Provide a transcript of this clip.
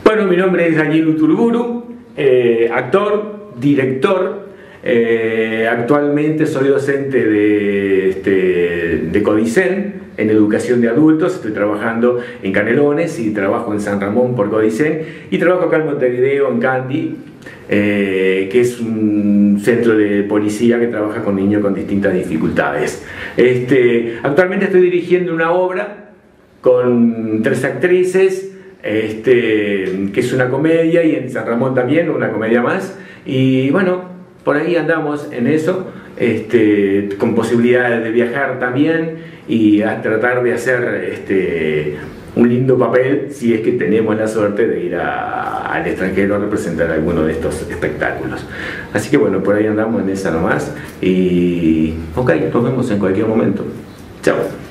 Bueno, mi nombre es Daniel Uturburu, actor, director. Actualmente soy docente de Codicen en educación de adultos. Estoy trabajando en Canelones y trabajo en San Ramón por Codicen, y trabajo acá en Montevideo, en Candy, que es un centro de policía que trabaja con niños con distintas dificultades. Actualmente estoy dirigiendo una obra con 3 actrices, que es una comedia, y en San Ramón también una comedia más. Y bueno, por ahí andamos en eso, con posibilidades de viajar también y a tratar de hacer un lindo papel, si es que tenemos la suerte de ir al extranjero a representar alguno de estos espectáculos. Así que bueno, por ahí andamos en esa nomás, y ok, nos vemos en cualquier momento. Chao.